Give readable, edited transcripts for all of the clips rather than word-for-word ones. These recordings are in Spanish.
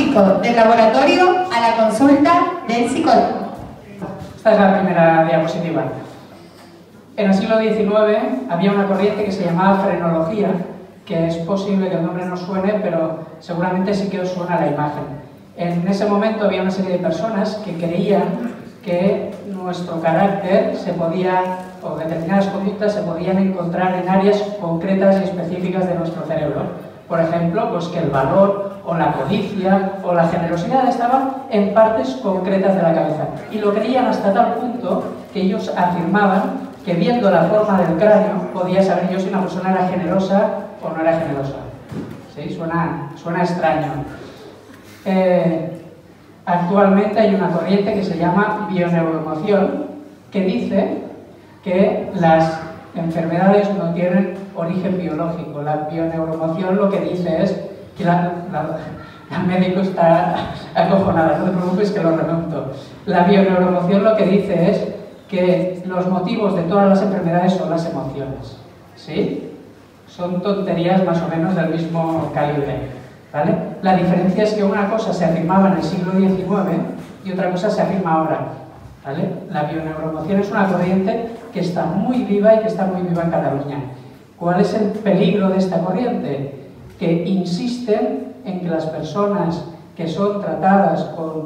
diagnóstico del laboratorio a la consulta del psicólogo. Esta es la primera diapositiva. En el siglo XIX había una corriente que se llamaba frenología, que es posible que el nombre no suene, pero seguramente sí que os suena la imagen. En ese momento había una serie de personas que creían que nuestro carácter se podía, o determinadas conductas se podían encontrar en áreas concretas y específicas de nuestro cerebro. Por ejemplo, pues que el valor, o la codicia, o la generosidad estaban en partes concretas de la cabeza. Y lo creían hasta tal punto que ellos afirmaban que viendo la forma del cráneo podía saber yo si una persona era generosa o no era generosa. ¿Sí? Suena extraño. Actualmente hay una corriente que se llama bioneuroemoción, que dice que las enfermedades no tienen origen biológico. La bioneuroemoción lo que dice es que la médico está acojonada, no te preocupes que lo remonto. La bioneuroemoción lo que dice es que los motivos de todas las enfermedades son las emociones. ¿Sí? Son tonterías más o menos del mismo calibre. ¿Vale? La diferencia es que una cosa se afirmaba en el siglo XIX y otra cosa se afirma ahora. ¿Vale? La bioneuroemoción es una corriente que está muy viva y que está muy viva en Cataluña. ¿Cuál es el peligro de esta corriente? Que insisten en que las personas que son tratadas con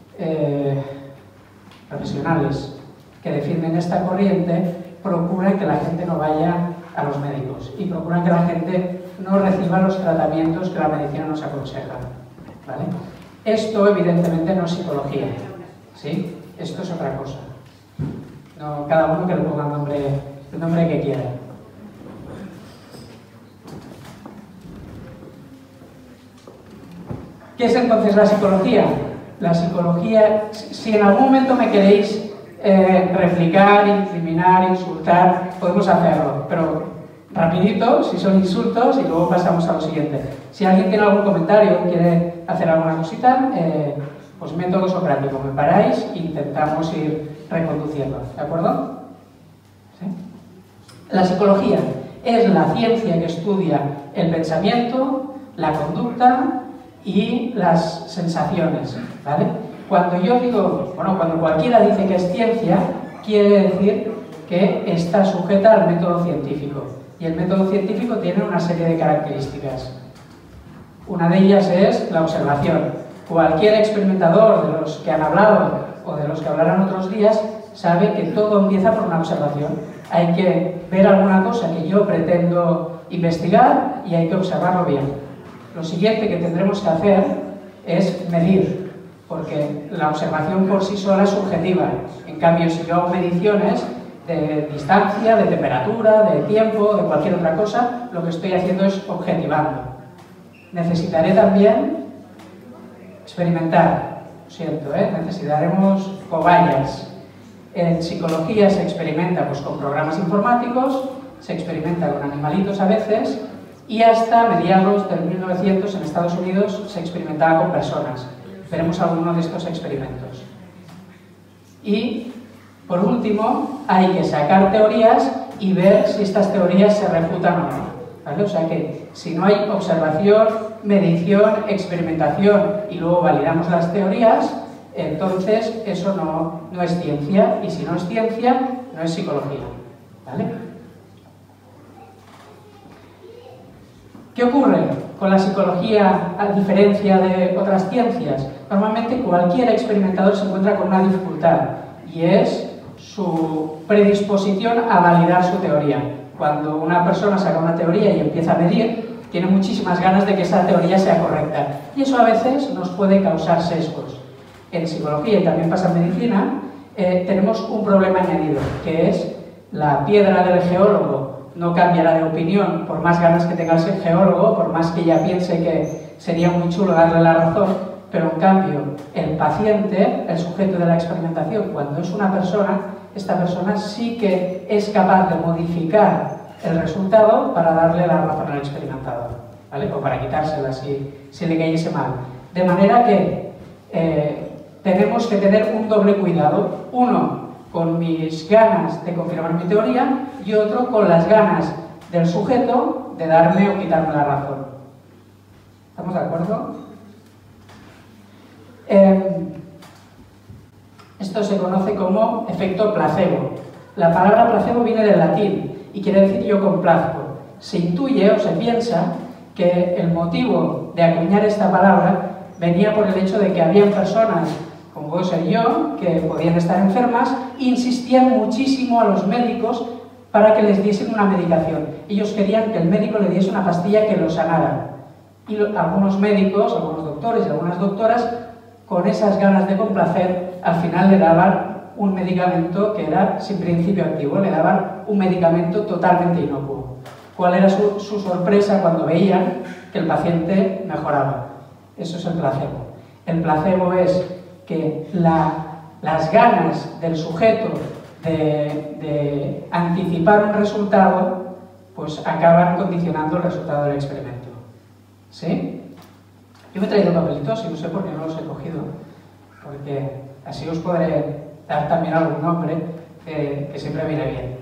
profesionales que defienden esta corriente procuran que la gente no vaya a los médicos y procuran que la gente no reciba los tratamientos que la medicina nos aconseja. ¿Vale? Esto evidentemente no es psicología, ¿sí? Esto es otra cosa. No, cada uno que le ponga el nombre que quiera. ¿Qué es entonces la psicología? La psicología, si en algún momento me queréis replicar, incriminar, insultar, podemos hacerlo, pero rapidito, si son insultos, y luego pasamos a lo siguiente. Si alguien tiene algún comentario, quiere hacer alguna cosita, pues método socrático, me paráis e intentamos ir reconduciendo, ¿de acuerdo? ¿Sí? La psicología es la ciencia que estudia el pensamiento, la conducta y las sensaciones, ¿vale? Cuando yo digo, bueno, cuando cualquiera dice que es ciencia, quiere decir que está sujeta al método científico. Y el método científico tiene una serie de características. Una de ellas es la observación. Cualquier experimentador de los que han hablado o de los que hablarán otros días sabe que todo empieza por una observación. Hay que ver alguna cosa que yo pretendo investigar y hay que observarlo bien. Lo siguiente que tendremos que hacer es medir, porque la observación por sí sola es subjetiva. En cambio, si yo hago mediciones de distancia, de temperatura, de tiempo, de cualquier otra cosa, lo que estoy haciendo es objetivando. Necesitaré también experimentar, lo siento, necesitaremos cobayas. En psicología se experimenta pues, con programas informáticos, se experimenta con animalitos a veces, y hasta mediados del 1900 en Estados Unidos se experimentaba con personas. Veremos algunos de estos experimentos. Y, por último, hay que sacar teorías y ver si estas teorías se refutan o no. ¿Vale? O sea que, si no hay observación, medición, experimentación y luego validamos las teorías, entonces eso no es ciencia, y si no es ciencia, no es psicología. ¿Vale? ¿Qué ocurre con la psicología a diferencia de otras ciencias? Normalmente cualquier experimentador se encuentra con una dificultad y es su predisposición a validar su teoría. Cuando una persona saca una teoría y empieza a medir, tiene muchísimas ganas de que esa teoría sea correcta y eso a veces nos puede causar sesgos. En psicología y también pasa en medicina tenemos un problema añadido, que es la piedra del geólogo no cambiará de opinión por más ganas que tenga el geólogo, por más que ella piense que sería muy chulo darle la razón, pero en cambio el paciente, el sujeto de la experimentación, cuando es una persona, esta persona sí que es capaz de modificar el resultado para darle la razón al experimentador, ¿vale? O para quitársela si le cayese mal. De manera que tenemos que tener un doble cuidado, uno con mis ganas de confirmar mi teoría y otro con las ganas del sujeto de darme o quitarme la razón. ¿Estamos de acuerdo? Esto se conoce como efecto placebo. La palabra placebo viene del latín y quiere decir yo complazco. Se intuye o se piensa que el motivo de acuñar esta palabra venía por el hecho de que habían personas, como puedo ser yo, que podían estar enfermas, e insistían muchísimo a los médicos para que les diesen una medicación. Ellos querían que el médico le diese una pastilla que lo sanara. Y algunos médicos, algunos doctores y algunas doctoras, con esas ganas de complacer, al final le daban un medicamento que era sin principio activo, le daban un medicamento totalmente inocuo. ¿Cuál era su sorpresa cuando veían que el paciente mejoraba? Eso es el placebo. El placebo es que las ganas del sujeto de anticipar un resultado, pues acaban condicionando el resultado del experimento. ¿Sí? Yo me he traído papelitos y no sé por qué no los he cogido, porque así os podré dar también algún nombre que siempre viene bien.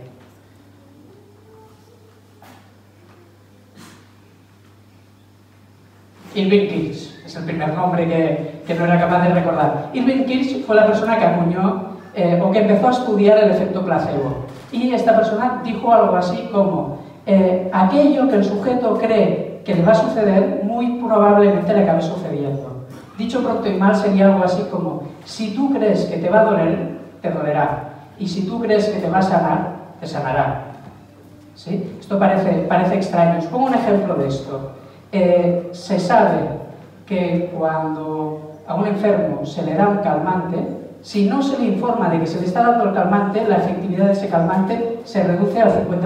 Irving Kirsch es el primer nombre que no era capaz de recordar. Irving Kirsch fue la persona que acuñó o que empezó a estudiar el efecto placebo. Y esta persona dijo algo así como aquello que el sujeto cree que le va a suceder, muy probablemente le acabe sucediendo. Dicho pronto y mal sería algo así como: si tú crees que te va a doler, te dolerá. Y si tú crees que te va a sanar, te sanará. ¿Sí? Esto parece extraño. Os pongo un ejemplo de esto. Se sabe que cuando a un enfermo se le da un calmante, si no se le informa de que se le está dando el calmante, la efectividad de ese calmante se reduce al 50%.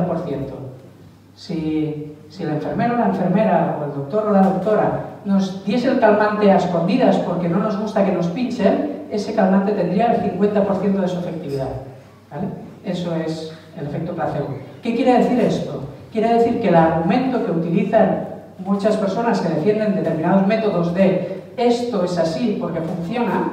Si el enfermero o la enfermera o el doctor o la doctora nos diese el calmante a escondidas porque no nos gusta que nos pinchen, ese calmante tendría el 50% de su efectividad. ¿Vale? Eso es el efecto placebo. ¿Qué quiere decir esto? Quiere decir que el argumento que utilizan muchas personas que defienden determinados métodos de esto es así porque funciona,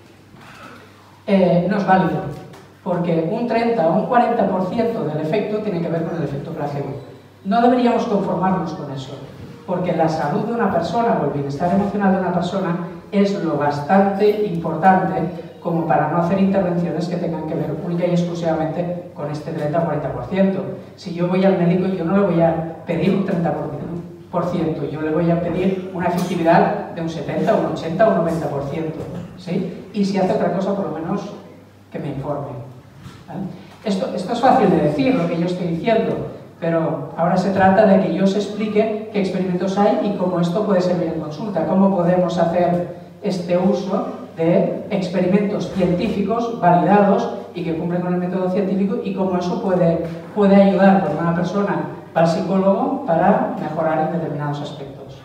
no es válido, porque un 30 o un 40% del efecto tiene que ver con el efecto placebo. No deberíamos conformarnos con eso, porque la salud de una persona o el bienestar emocional de una persona es lo bastante importante como para no hacer intervenciones que tengan que ver única y exclusivamente con este 30 o 40%. Si yo voy al médico, yo no le voy a pedir un 30%, yo le voy a pedir una efectividad de un 70, un 80 o un 90%. ¿Sí? Y si hace otra cosa, por lo menos que me informe. ¿Vale? Esto es fácil de decir, lo que yo estoy diciendo, pero ahora se trata de que yo os explique qué experimentos hay y cómo esto puede servir en consulta, cómo podemos hacer este uso de experimentos científicos validados y que cumplen con el método científico y cómo eso puede ayudar cuando una persona va al psicólogo para mejorar en determinados aspectos.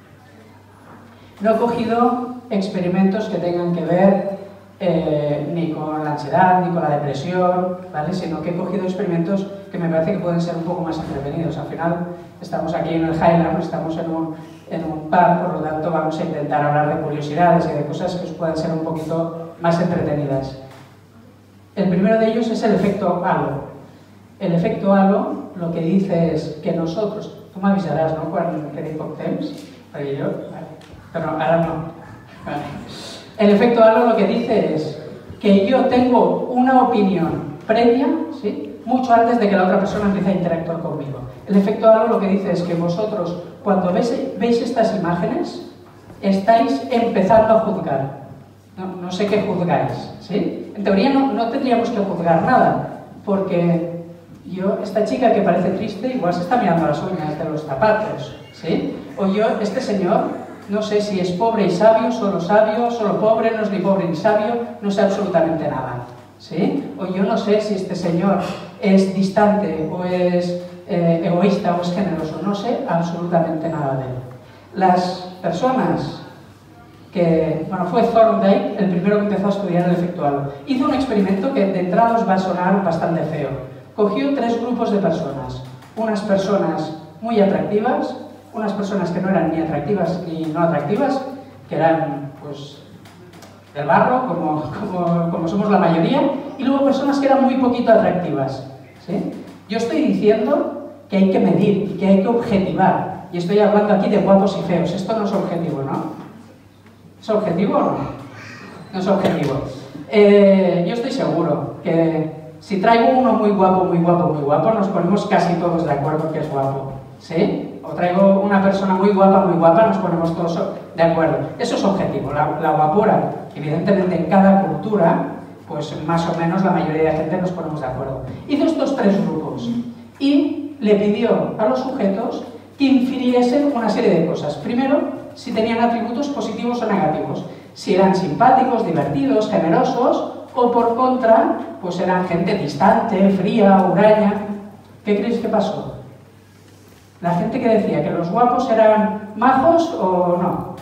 No he cogido experimentos que tengan que ver ni con la ansiedad ni con la depresión, ¿vale? Sino que he cogido experimentos que me parece que pueden ser un poco más entretenidos. Al final estamos aquí en el Highland, estamos en un pub, por lo tanto vamos a intentar hablar de curiosidades y de cosas que os puedan ser un poquito más entretenidas. El primero de ellos es el efecto halo. El efecto halo lo que dice es que nosotros, tú me avisarás, ¿no?, cuando quede poc temps, perquè yo, vale. Pero ahora no. Vale. El efecto halo lo que dice es que yo tengo una opinión previa, ¿sí?, mucho antes de que la otra persona empiece a interactuar conmigo. El efecto halo lo que dice es que vosotros, cuando veis estas imágenes, estáis empezando a juzgar. No sé qué juzgáis, ¿sí? En teoría no tendríamos que juzgar nada, porque esta chica que parece triste, igual se está mirando las uñas de los zapatos, ¿sí? O este señor, no sé si es pobre y sabio, solo pobre, no es ni pobre ni sabio, no sé absolutamente nada, ¿sí? O yo no sé si este señor es distante o es egoísta o es generoso, no sé absolutamente nada de él. Las personas fue Thorndike el primero que empezó a estudiar el efecto halo. Hizo un experimento que de entrada os va a sonar bastante feo. Cogió 3 grupos de personas. Unas personas muy atractivas, unas personas que no eran ni atractivas ni no atractivas, que eran, pues, del barro, como somos la mayoría, y luego personas que eran muy poquito atractivas, ¿sí? Yo estoy diciendo que hay que medir y que hay que objetivar, y estoy hablando aquí de guapos y feos. Esto no es objetivo, ¿no? ¿Es objetivo o no? No es objetivo. Yo estoy seguro que si traigo uno muy guapo, muy guapo, muy guapo, nos ponemos casi todos de acuerdo que es guapo, ¿sí? O traigo una persona muy guapa, nos ponemos todos de acuerdo. Eso es objetivo, la guapura. Evidentemente en cada cultura, pues más o menos la mayoría de gente nos ponemos de acuerdo. Hizo estos tres grupos y le pidió a los sujetos que infiriesen una serie de cosas. Primero, si tenían atributos positivos o negativos, si eran simpáticos, divertidos, generosos, o por contra, pues eran gente distante, fría, huraña. ¿Qué creéis que pasó? La gente que decía que los guapos eran majos o no.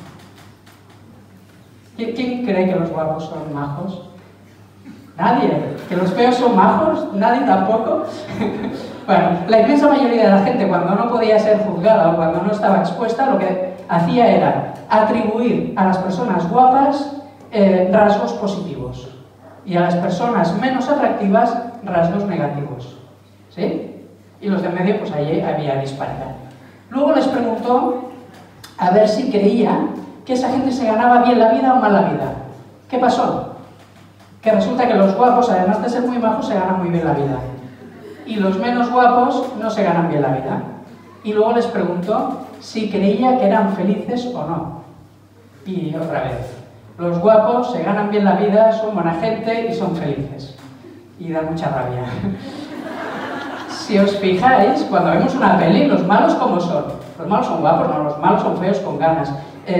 ¿Quién cree que los guapos son majos? Nadie. ¿Que los feos son majos? Nadie tampoco. Bueno, la inmensa mayoría de la gente, cuando no podía ser juzgada o cuando no estaba expuesta, lo que hacía era atribuir a las personas guapas rasgos positivos y a las personas menos atractivas rasgos negativos. ¿Sí? Y los de medio, pues ahí había disparidad. Luego les preguntó a ver si creía que esa gente se ganaba bien la vida o mal la vida. ¿Qué pasó? Que resulta que los guapos, además de ser muy majos, se ganan muy bien la vida. Y los menos guapos no se ganan bien la vida. Y luego les preguntó si creía que eran felices o no. Y otra vez, los guapos se ganan bien la vida, son buena gente y son felices. Y da mucha rabia. Si os fijáis, cuando vemos una peli, los malos ¿cómo son? Los malos son guapos, no, los malos son feos con ganas.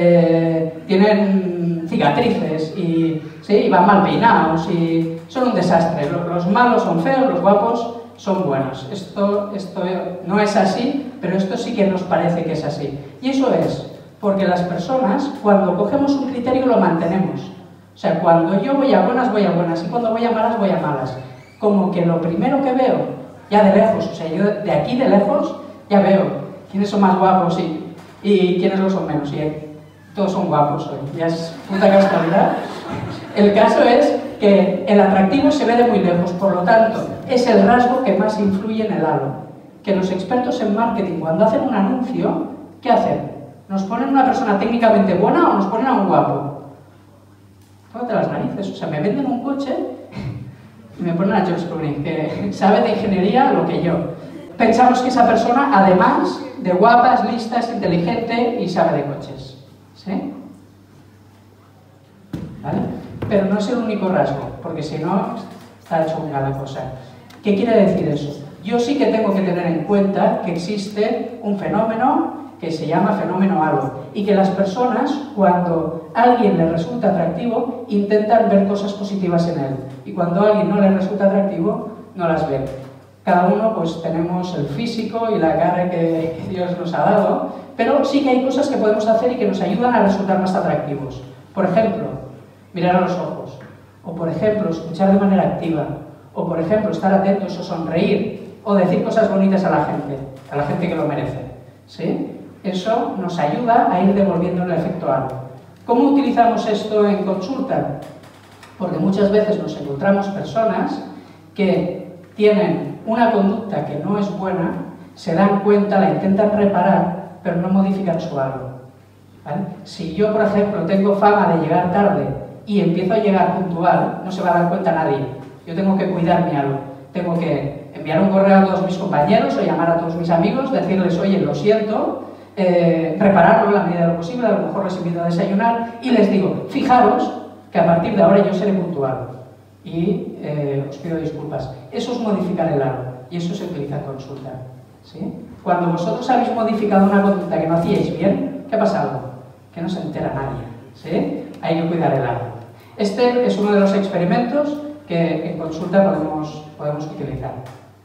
Tienen cicatrices y sí, van mal peinados y son un desastre. Los malos son feos, los guapos son buenos. Esto no es así, pero esto sí que nos parece que es así. Y eso es porque las personas, cuando cogemos un criterio, lo mantenemos. O sea, cuando yo voy a buenas, y cuando voy a malas. Como que lo primero que veo, ya de lejos, o sea, yo de aquí de lejos, ya veo quiénes son más guapos y quiénes lo son menos. Y todos son guapos hoy, ya es puta casualidad. El caso es que el atractivo se ve de muy lejos, por lo tanto, es el rasgo que más influye en el halo. Que los expertos en marketing, cuando hacen un anuncio, ¿qué hacen? ¿Nos ponen una persona técnicamente buena o nos ponen a un guapo? Tócate las narices, o sea, me venden un coche y me ponen a George Clooney, que sabe de ingeniería lo que yo. Pensamos que esa persona, además de guapa, es lista, es inteligente y sabe de coches. ¿Sí? ¿Vale? Pero no es el único rasgo, porque si no, está chunga la cosa. ¿Qué quiere decir eso? Yo sí que tengo que tener en cuenta que existe un fenómeno que se llama fenómeno halo, y que las personas, cuando a alguien le resulta atractivo, intentan ver cosas positivas en él, y cuando a alguien no le resulta atractivo, no las ve. Cada uno pues tenemos el físico y la cara que Dios nos ha dado, pero sí que hay cosas que podemos hacer y que nos ayudan a resultar más atractivos. Por ejemplo, mirar a los ojos, o por ejemplo, escuchar de manera activa, o por ejemplo, estar atentos o sonreír, o decir cosas bonitas a la gente que lo merece. ¿Sí? Eso nos ayuda a ir devolviendo el efecto halo. ¿Cómo utilizamos esto en consulta? Porque muchas veces nos encontramos personas que tienen una conducta que no es buena, se dan cuenta, la intentan reparar, pero no modifican su halo. ¿Vale? Si yo, por ejemplo, tengo fama de llegar tarde y empiezo a llegar puntual, no se va a dar cuenta nadie. Yo tengo que cuidar mi halo. Tengo que enviar un correo a todos mis compañeros o llamar a todos mis amigos, decirles, oye, lo siento, repararlo en la medida de lo posible, a lo mejor les invito a desayunar y les digo, fijaros que a partir de ahora yo seré puntual y os pido disculpas. Eso es modificar el halo y eso se utiliza en consulta. ¿Sí? Cuando vosotros habéis modificado una conducta que no hacíais bien, ¿qué ha pasado? Que no se entera nadie. ¿Sí? Hay que cuidar el halo. Este es uno de los experimentos que en consulta podemos utilizar.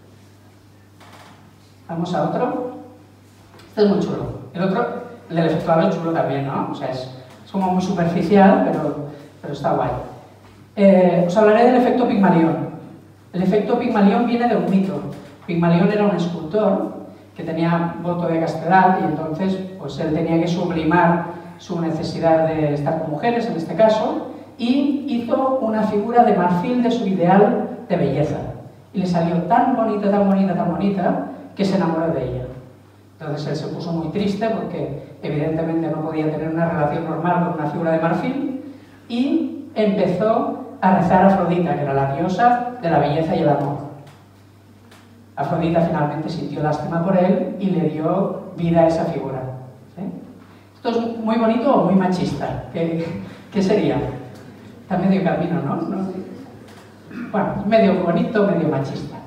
Vamos a otro. Este es muy chulo. El otro, el del efecto halo es chulo también, ¿no? O sea, es como muy superficial, pero está guay. Os hablaré del efecto Pigmalión. El efecto Pigmalión viene de un mito. Pigmalión era un escultor que tenía voto de castidad y entonces pues él tenía que sublimar su necesidad de estar con mujeres, en este caso, y hizo una figura de marfil de su ideal de belleza. Y le salió tan bonita, tan bonita, tan bonita, que se enamoró de ella. Entonces él se puso muy triste porque evidentemente no podía tener una relación normal con una figura de marfil y empezó a rezar a Afrodita, que era la diosa de la belleza y el amor. Afrodita finalmente sintió lástima por él y le dio vida a esa figura. ¿Sí? ¿Esto es muy bonito o muy machista? ¿Qué sería? Está medio camino, ¿no? Bueno, medio bonito, medio machista.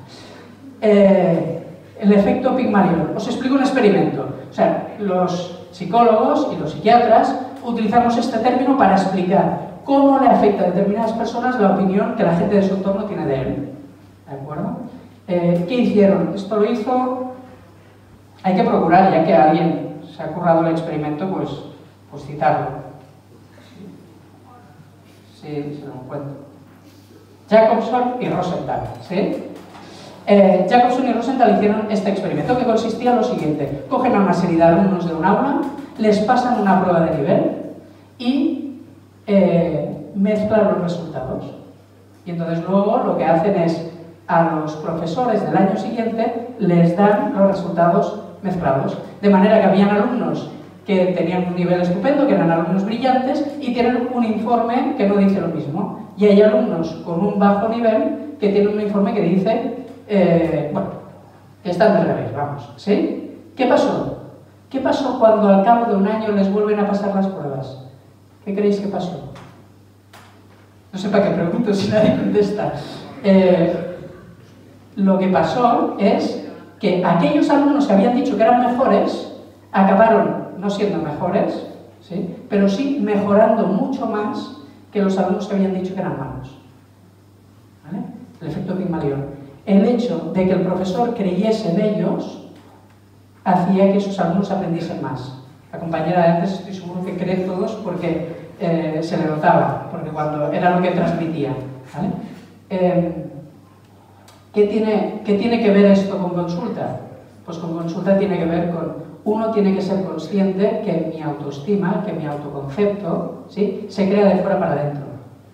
El efecto Pigmalión. Os explico un experimento. O sea, los psicólogos y los psiquiatras utilizamos este término para explicar cómo le afecta a determinadas personas la opinión que la gente de su entorno tiene de él. ¿De acuerdo? ¿Qué hicieron? Esto lo hizo... Hay que procurar, ya que alguien se ha currado el experimento, pues citarlo. Sí, se lo encuentro. Jacobson y Rosenthal, ¿sí? Jacobson y Rosenthal hicieron este experimento que consistía en lo siguiente. Cogen a una serie de alumnos de un aula, les pasan una prueba de nivel y mezclan los resultados. Y entonces luego lo que hacen es a los profesores del año siguiente les dan los resultados mezclados. De manera que habían alumnos que tenían un nivel estupendo, que eran alumnos brillantes, y tienen un informe que no dice lo mismo. Y hay alumnos con un bajo nivel que tienen un informe que dice, bueno, que están de revés, vamos, ¿sí? ¿Qué pasó? ¿Qué pasó cuando al cabo de un año les vuelven a pasar las pruebas? ¿Qué creéis que pasó? No sé para qué pregunto si nadie contesta. Lo que pasó es que aquellos alumnos que habían dicho que eran mejores acabaron no siendo mejores, ¿sí? Pero sí mejorando mucho más que los alumnos que habían dicho que eran malos. ¿Vale? El efecto Pigmalión. El hecho de que el profesor creyese en ellos hacía que sus alumnos aprendiesen más. La compañera de antes estoy seguro que cree todos porque se le notaba, porque cuando era lo que transmitía. ¿Vale? ¿Qué tiene que ver esto con consulta? Pues con consulta tiene que ver con uno tiene que ser consciente que mi autoestima, que mi autoconcepto, ¿sí?, se crea de fuera para adentro.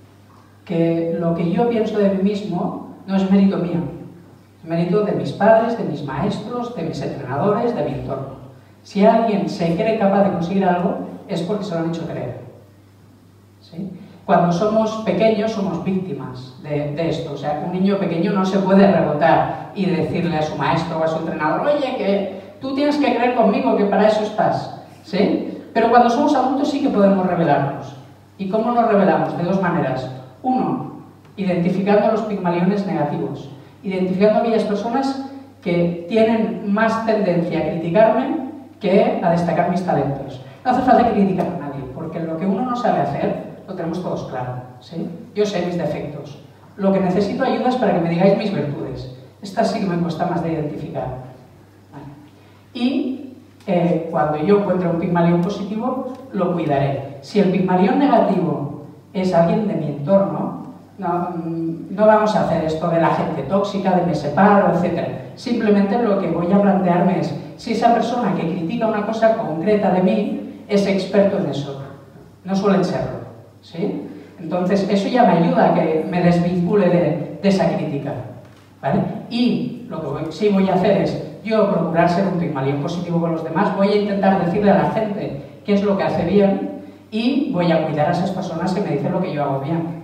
Que lo que yo pienso de mí mismo no es mérito mío, es mérito de mis padres, de mis maestros, de mis entrenadores, de mi entorno. Si alguien se cree capaz de conseguir algo, es porque se lo han hecho creer. ¿Sí? Cuando somos pequeños somos víctimas de esto. O sea, un niño pequeño no se puede rebotar y decirle a su maestro o a su entrenador, oye, que tú tienes que creer conmigo, que para eso estás. ¿Sí? Pero cuando somos adultos sí que podemos rebelarnos. ¿Y cómo nos rebelamos? De dos maneras. Uno, identificando los pigmaliones negativos. Identificando a aquellas personas que tienen más tendencia a criticarme que a destacar mis talentos. No hace falta criticar a nadie, porque lo que uno no sabe hacer lo tenemos todos claro, ¿sí? Yo sé mis defectos. Lo que necesito ayuda es para que me digáis mis virtudes. Estas sí que me cuesta más de identificar. ¿Vale? Y cuando yo encuentre un pigmalión positivo, lo cuidaré. Si el pigmalión negativo es alguien de mi entorno, no vamos a hacer esto de la gente tóxica, de me separo, etc. Simplemente lo que voy a plantearme es si esa persona que critica una cosa concreta de mí es experto en eso. No suelen serlo. ¿Sí? Entonces, eso ya me ayuda a que me desvincule de esa crítica. ¿Vale? Y lo que sí voy a hacer es, yo procurar ser un pigmalión positivo con los demás, voy a intentar decirle a la gente qué es lo que hace bien y voy a cuidar a esas personas que me dicen lo que yo hago bien.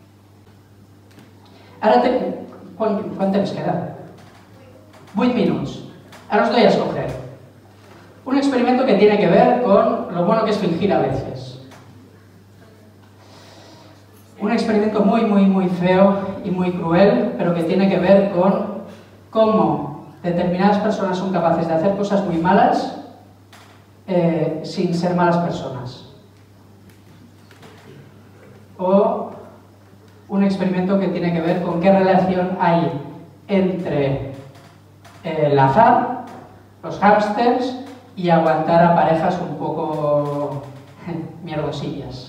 Ahora, ¿cuánto les queda? 8 minutos. Ahora os doy a escoger. Un experimento que tiene que ver con lo bueno que es fingir a veces. Un experimento muy, muy, muy feo y muy cruel, pero que tiene que ver con cómo determinadas personas son capaces de hacer cosas muy malas sin ser malas personas. O un experimento que tiene que ver con qué relación hay entre el azar, los hámsters y aguantar a parejas un poco mierdosillas.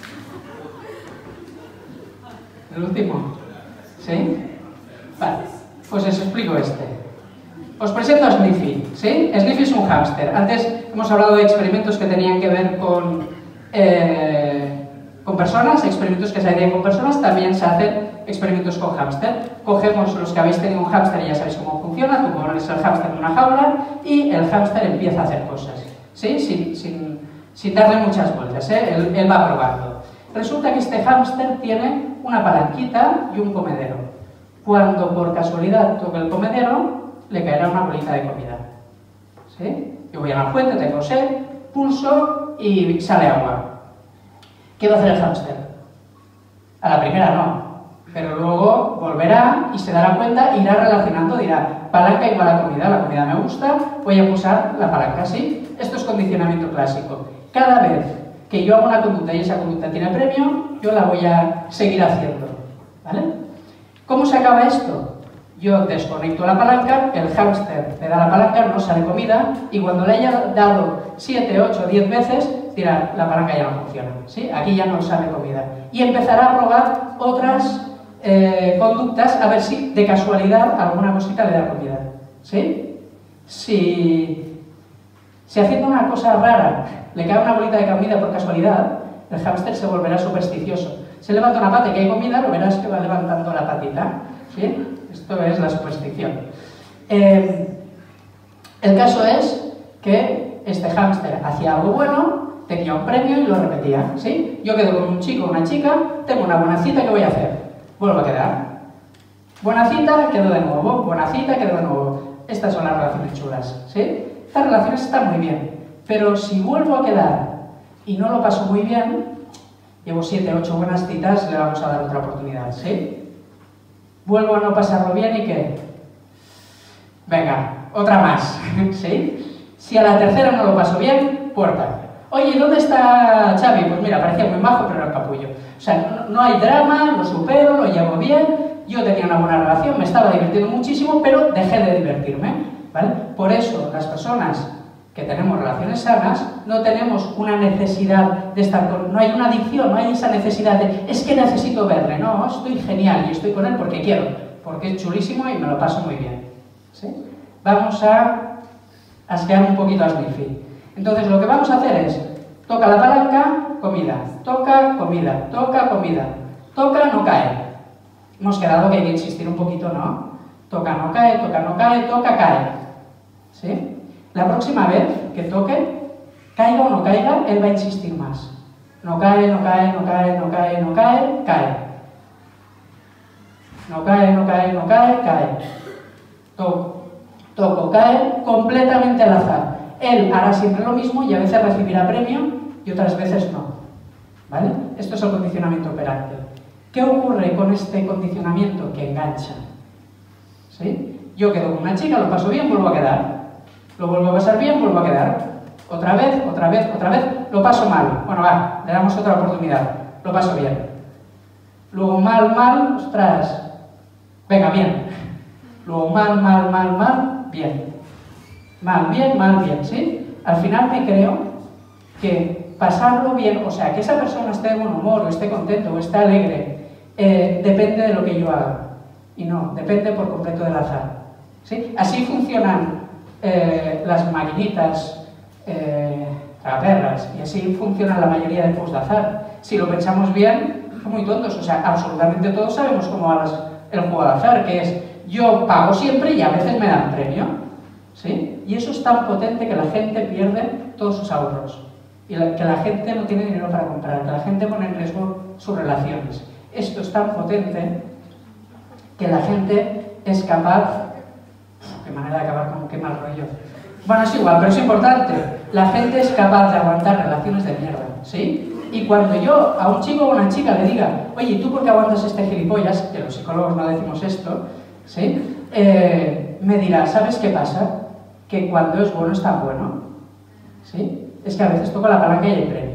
¿El último? ¿Sí? Vale, pues os explico este. Os presento a Sniffy, ¿sí? Sniffy es un hámster. Antes hemos hablado de experimentos que tenían que ver con personas, experimentos que se hacían con personas, también se hacen experimentos con hámster. Cogemos los que habéis tenido un hámster y ya sabéis cómo funciona, tú pones el hámster en una jaula y el hámster empieza a hacer cosas, ¿sí? Sin darle muchas vueltas, ¿eh? Él va probando. Resulta que este hámster tiene una palanquita y un comedero. Cuando por casualidad toque el comedero, le caerá una bolita de comida. ¿Sí? Yo voy a la fuente, tengo sed, pulso y sale agua. ¿Qué va a hacer el hámster? A la primera no, pero luego volverá y se dará cuenta, irá relacionando, dirá, palanca igual a la comida me gusta, voy a pulsar la palanca, ¿sí? Esto es condicionamiento clásico. Cada vez que yo hago una conducta y esa conducta tiene premio, yo la voy a seguir haciendo, ¿vale? ¿Cómo se acaba esto? Yo desconecto la palanca, el hámster le da la palanca, no sale comida, y cuando le haya dado 7, 8, 10 veces, dirá, la palanca ya no funciona, ¿sí? Aquí ya no sale comida. Y empezará a probar otras conductas a ver si de casualidad alguna cosita le da comida, ¿sí? Si haciendo una cosa rara le cae una bolita de comida por casualidad, el hámster se volverá supersticioso. Se levanta una pata y que hay comida, lo verás que va levantando la patita, ¿sí? Esto es la superstición. El caso es que este hámster hacía algo bueno, tenía un premio y lo repetía, ¿sí? Yo quedo con un chico o una chica, tengo una buena cita, ¿qué voy a hacer? Vuelvo a quedar. Buena cita, quedo de nuevo. Buena cita, quedo de nuevo. Estas son las relaciones chulas, ¿sí? Estas relaciones están muy bien, pero si vuelvo a quedar y no lo paso muy bien, llevo 7, 8 buenas citas, le vamos a dar otra oportunidad, ¿sí? Vuelvo a no pasarlo bien y ¿qué? Venga, otra más, ¿sí? Si a la tercera no lo paso bien, puerta. Oye, ¿dónde está Xavi? Pues mira, parecía muy majo, pero era un capullo. O sea, no hay drama, lo supero, lo llevo bien, yo tenía una buena relación, me estaba divirtiendo muchísimo, pero dejé de divertirme, ¿vale? Por eso, las personas que tenemos relaciones sanas, no tenemos una necesidad de estar con... No hay una adicción, no hay esa necesidad de... Es que necesito verle, no, estoy genial y estoy con él porque quiero, porque es chulísimo y me lo paso muy bien, ¿sí? Vamos a asquear un poquito a Sniffy. Entonces, lo que vamos a hacer es... Toca la palanca, comida. Toca, comida. Toca, comida. Toca, no cae. Hemos quedado que hay que insistir un poquito, ¿no? Toca, no cae, toca, no cae, toca, cae. ¿Sí? La próxima vez que toque, caiga o no caiga, él va a insistir más. No cae, no cae, no cae, no cae, no cae, cae. No cae, no cae, no cae, cae. Toco, cae, completamente al azar. Él hará siempre lo mismo y a veces recibirá premio y otras veces no, ¿vale? Esto es el condicionamiento operante. ¿Qué ocurre con este condicionamiento? Que engancha, ¿sí? Yo quedo con una chica, lo paso bien, vuelvo a quedar. Lo vuelvo a pasar bien, vuelvo a quedar. Otra vez, otra vez, otra vez, lo paso mal. Bueno, va, le damos otra oportunidad. Lo paso bien. Luego mal, mal, ostras. Venga, bien. Luego mal, mal, mal, mal, bien. Mal, bien, ¿sí? Al final me creo que pasarlo bien, o sea, que esa persona esté de buen humor, o esté contento, o esté alegre, depende de lo que yo haga. Y no, depende por completo del azar, ¿sí? Así funcionan las maquinitas traperras, y así funcionan la mayoría de juegos de azar. Si lo pensamos bien, son muy tontos, o sea, absolutamente todos sabemos cómo va el juego de azar, que es, yo pago siempre y a veces me dan premio, ¿sí? Y eso es tan potente que la gente pierde todos sus ahorros. Y que la gente no tiene dinero para comprar, que la gente pone en riesgo sus relaciones. Esto es tan potente que la gente es capaz... Qué manera de acabar con qué mal rollo. Bueno, es igual, pero es importante. La gente es capaz de aguantar relaciones de mierda, ¿sí? Y cuando yo a un chico o a una chica le diga, oye, ¿tú por qué aguantas este gilipollas? Que los psicólogos no decimos esto, ¿sí? Me dirá, ¿sabes qué pasa? Que cuando es bueno es tan bueno, ¿sí? Es que a veces toco la palanca y hay premio.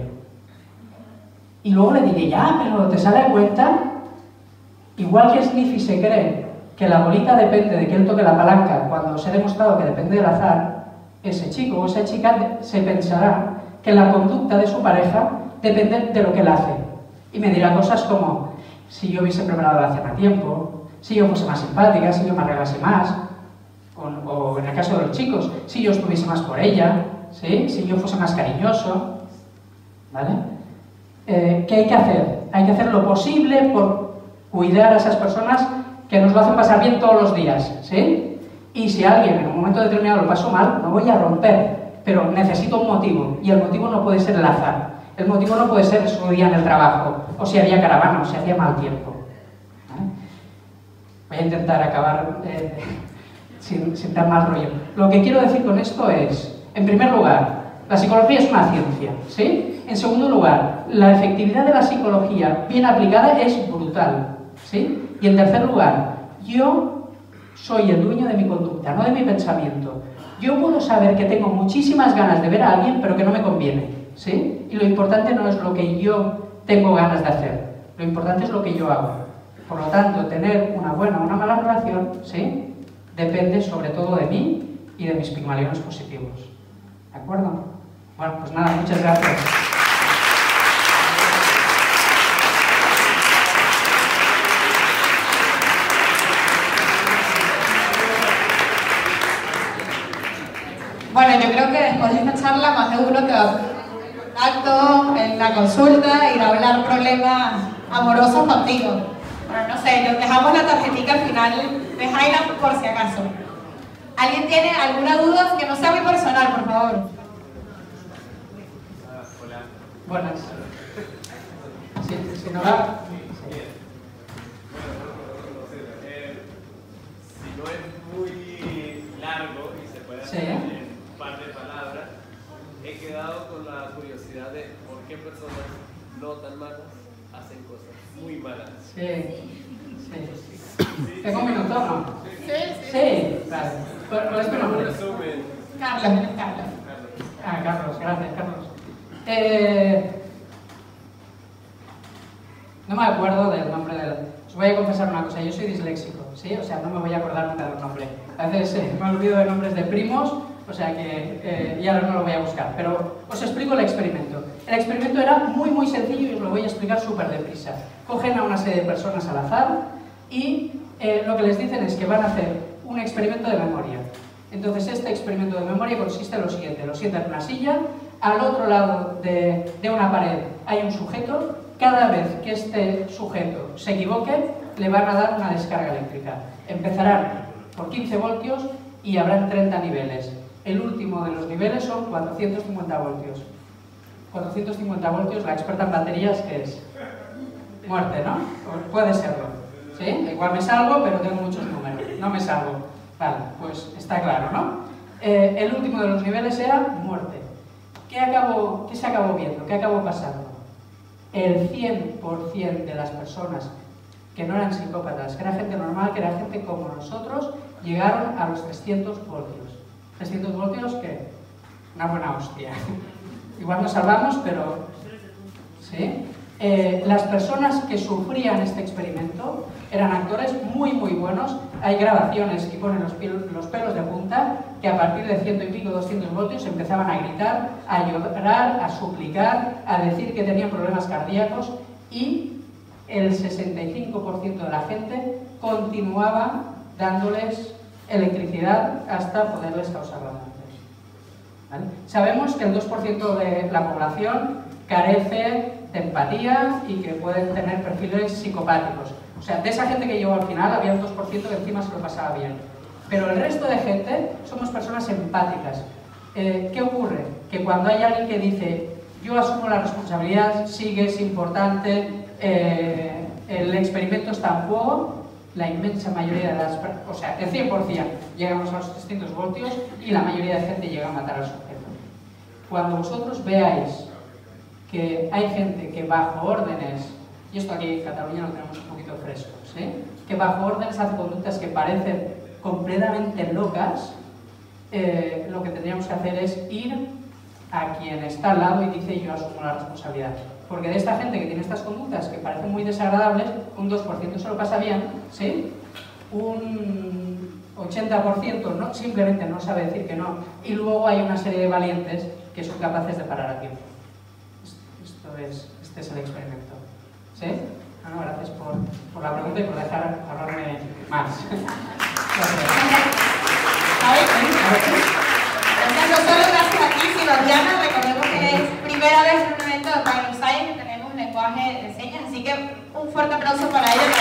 Y luego le diré, ya, pero ¿te sale a cuenta? Igual que Sniffy se cree que la bolita depende de que él toque la palanca cuando se ha demostrado que depende del azar, ese chico o esa chica se pensará que la conducta de su pareja depende de lo que él hace. Y me dirá cosas como, si yo hubiese preparado la cena a tiempo, si yo fuese más simpática, si yo me arreglase más, o en el caso de los chicos, si yo estuviese más por ella, ¿sí? Si yo fuese más cariñoso, ¿vale? ¿Qué hay que hacer? Hay que hacer lo posible por cuidar a esas personas que nos lo hacen pasar bien todos los días, ¿sí? Y si alguien en un momento determinado lo pasó mal, no voy a romper, pero necesito un motivo, y el motivo no puede ser el azar. El motivo no puede ser su día en el trabajo, o si había caravana, o si hacía mal tiempo. ¿Vale? Voy a intentar acabar sin dar más rollo. Lo que quiero decir con esto es, en primer lugar, la psicología es una ciencia, ¿sí? En segundo lugar, la efectividad de la psicología bien aplicada es brutal, ¿sí? Y en tercer lugar, yo soy el dueño de mi conducta, no de mi pensamiento. Yo puedo saber que tengo muchísimas ganas de ver a alguien, pero que no me conviene, ¿sí? Y lo importante no es lo que yo tengo ganas de hacer, lo importante es lo que yo hago. Por lo tanto, tener una buena o una mala relación, ¿sí?, depende sobre todo de mí y de mis pigmaliones positivos. ¿De acuerdo? Bueno, pues nada, muchas gracias. Bueno, yo creo que después de esta charla más de uno que va a acto en la consulta ir a hablar problemas amorosos contigo. Bueno, no sé, nos dejamos la tarjetita al final de Highland por si acaso. ¿Alguien tiene alguna duda que no sea muy personal, por favor? Hola. Buenas. Si no va... Si no es muy largo y se puede hacer en un par de palabras, he quedado con la curiosidad de por qué personas no tan malas hacen cosas muy malas. Sí. ¿Tengo un minuto, no? Sí, vale. ¿Cuál es tu nombre? Resumen. Carlos. Ah, Carlos, gracias, Carlos. No me acuerdo del nombre del... Os voy a confesar una cosa, yo soy disléxico, ¿sí? O sea, no me voy a acordar nunca del nombre. A veces me olvido de nombres de primos, o sea que ya no lo voy a buscar. Pero os explico el experimento. El experimento era muy sencillo y os lo voy a explicar súper deprisa. Cogen a una serie de personas al azar y lo que les dicen es que van a hacer un experimento de memoria. Entonces este experimento de memoria consiste en lo siguiente: lo sientan en una silla, al otro lado de una pared hay un sujeto. Cada vez que este sujeto se equivoque, le van a dar una descarga eléctrica. Empezarán por 15 voltios y habrán 30 niveles. El último de los niveles son 450 voltios. 450 voltios, la experta en baterías, ¿qué es? Muerte, ¿no? Puede serlo. ¿Sí? Igual me salgo, pero tengo muchos números. No me salgo. Vale, pues está claro, ¿no? El último de los niveles era muerte. ¿Qué se acabó viendo? ¿Qué acabó pasando? El 100% de las personas que no eran psicópatas, que era gente normal, que era gente como nosotros, llegaron a los 300 voltios. 300 voltios, ¿qué? Una buena hostia. Igual nos salvamos, pero... ¿sí? Las personas que sufrían este experimento eran actores muy buenos. Hay grabaciones que ponen los pelos de punta, que a partir de 100 y pico, 200 voltios empezaban a gritar, a llorar, a suplicar, a decir que tenían problemas cardíacos, y el 65% de la gente continuaba dándoles electricidad hasta poderles causar la muerte. ¿Vale? Sabemos que el 2% de la población carece de empatía y que pueden tener perfiles psicopáticos. O sea, de esa gente que llegó al final había un 2% que encima se lo pasaba bien. Pero el resto de gente somos personas empáticas. ¿Qué ocurre? Que cuando hay alguien que dice yo asumo la responsabilidad, sí que es importante, el experimento está en juego, la inmensa mayoría de las personas, o sea, el 100% llegamos a los 300 voltios y la mayoría de gente llega a matar al sujeto. Cuando vosotros veáis que hay gente que bajo órdenes, y esto aquí en Cataluña lo tenemos un poquito fresco, ¿sí?, que bajo órdenes hace conductas que parecen completamente locas, lo que tendríamos que hacer es ir a quien está al lado y dice yo asumo la responsabilidad. Porque de esta gente que tiene estas conductas que parecen muy desagradables, un 2% se lo pasa bien, ¿sí? Un 80% no, simplemente no sabe decir que no, y luego hay una serie de valientes que son capaces de parar a tiempo. Este es el experimento. ¿Sí? Bueno, gracias por la pregunta y por dejar hablarme más. No solo gracias a ti, sino a Diana. Recordemos que es primera vez en un evento de Final Science que tenemos lenguaje de señas, así que un fuerte aplauso para ella.